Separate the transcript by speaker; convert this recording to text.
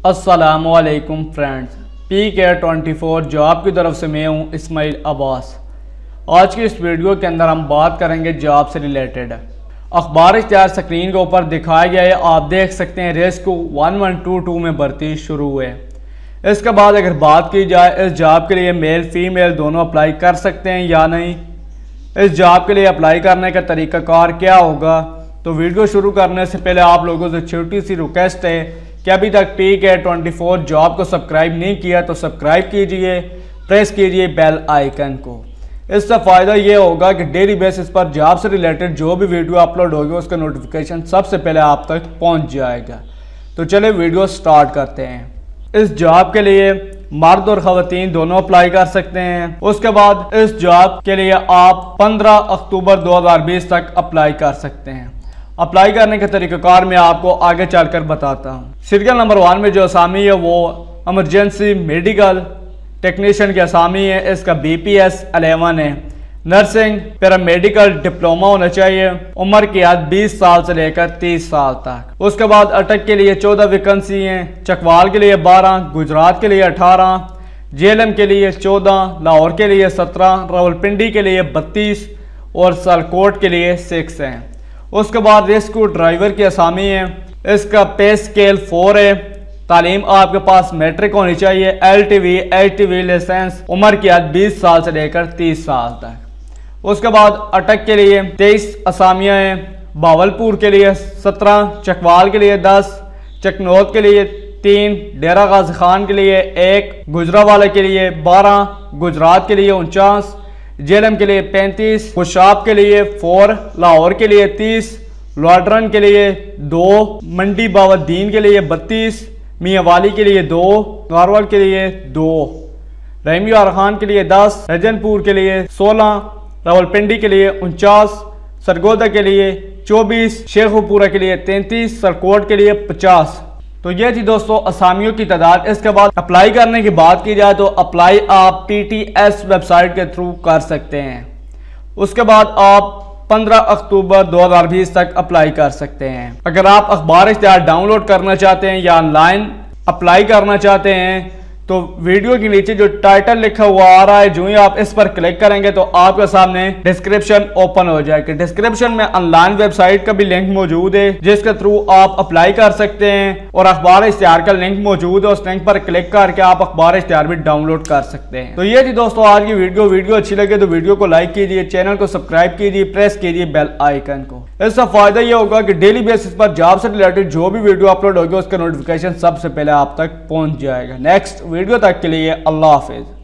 Speaker 1: अस्सलामुअलैकुम friends, PK24 job की तरफ से मैं हूं इस्माइल अब्बास। आज की इस वीडियो के अंदर हम बात करेंगे जॉब से रिलेटेड। अखबार इख्तियार स्क्रीन के ऊपर दिखाया गया है, आप देख सकते हैं रेस्क्यू 1122 में भर्ती शुरू हुए। इसके बाद अगर बात की जाए इस जॉब के लिए मेल फीमेल दोनों अप्लाई कर सकते हैं या नहीं, इस जॉब के लिए अप्लाई करने का तरीक़ाकार क्या होगा, तो वीडियो शुरू करने से पहले आप लोगों से छोटी सी रिक्वेस्ट है कि अभी तक PK24 जॉब को सब्सक्राइब नहीं किया तो सब्सक्राइब कीजिए, प्रेस कीजिए बेल आइकन को। इससे फ़ायदा ये होगा कि डेली बेसिस पर जॉब से रिलेटेड जो भी वीडियो अपलोड होगी उसका नोटिफिकेशन सबसे पहले आप तक पहुंच जाएगा। तो चलिए वीडियो स्टार्ट करते हैं। इस जॉब के लिए मर्द और ख़वातीन दोनों अप्लाई कर सकते हैं। उसके बाद इस जॉब के लिए आप 15 अक्टूबर 2020 तक अप्लाई कर सकते हैं। अप्लाई करने के तरीक़ाकार मैं आपको आगे चलकर बताता हूँ। सीरियल नंबर 1 में जो असामी है वो इमरजेंसी मेडिकल टेक्नीशियन की असामी है। इसका BPS 11 है। नर्सिंग पैरामेडिकल डिप्लोमा होना चाहिए। उम्र की हद 20 साल से लेकर 30 साल तक। उसके बाद अटक के लिए 14 वैकेंसी हैं। चकवाल के लिए 12, गुजरात के लिए 18, JLM के लिए 14, लाहौर के लिए 17, रावलपिंडी के लिए 32 और सलकोट के लिए 6 हैं। उसके बाद रेस्क्यू ड्राइवर की असामी है। इसका पे स्केल 4 है। तालीम आपके पास मैट्रिक होनी चाहिए। LTV HTV licence. उम्र की हद 20 साल से लेकर 30 साल तक। उसके बाद अटक के लिए 23 असामियाँ हैं। बावलपुर के लिए 17, चकवाल के लिए 10, चकनौत के लिए 3, डेरा गाजी खान के लिए 1, गुजरावाला के लिए 12, गुजरात के लिए 49, JLM के लिए 35, खुशाब के लिए 4, लाहौर के लिए 30, लॉडरन के लिए 2, मंडी बावद्दीन के लिए 32, मियाँवाली के लिए 2, गारवाल के लिए 2, रहीमी खान के लिए 10, रजनपुर के लिए 16, रावलपिंडी के लिए 49, सरगोदा के लिए 24, शेखुपुरा के लिए 33, सरकोट के लिए 50। तो ये थी दोस्तों असामियों की तादाद। इसके बाद अप्लाई करने की बात की जाए तो अप्लाई आप PTS वेबसाइट के थ्रू कर सकते हैं। उसके बाद आप 15 अक्टूबर 2020 तक अप्लाई कर सकते हैं। अगर आप अखबार इख्तियार डाउनलोड करना चाहते हैं या ऑनलाइन अप्लाई करना चाहते हैं तो वीडियो के नीचे जो टाइटल लिखा हुआ आ रहा है, जो ही आप इस पर क्लिक करेंगे तो आपके सामने डिस्क्रिप्शन ओपन हो जाएगी। डिस्क्रिप्शन में ऑनलाइन वेबसाइट का भी लिंक मौजूद है जिसके थ्रू आप अप्लाई कर सकते हैं और अखबार इश्तिहार का लिंक मौजूद है। उस लिंक पर क्लिक करके आप अखबार इश्तिहार भी डाउनलोड कर सकते हैं। तो ये थी दोस्तों आज की वीडियो अच्छी लगे तो वीडियो को लाइक कीजिए, चैनल को सब्सक्राइब कीजिए, प्रेस कीजिए बेल आइकन को। इसका फायदा ये होगा कि डेली बेसिस पर जॉब से रिलेटेड जो भी वीडियो अपलोड होगी उसका नोटिफिकेशन सबसे पहले आप तक पहुंच जाएगा। नेक्स्ट वीडियो तक के लिए अल्लाह हाफिज।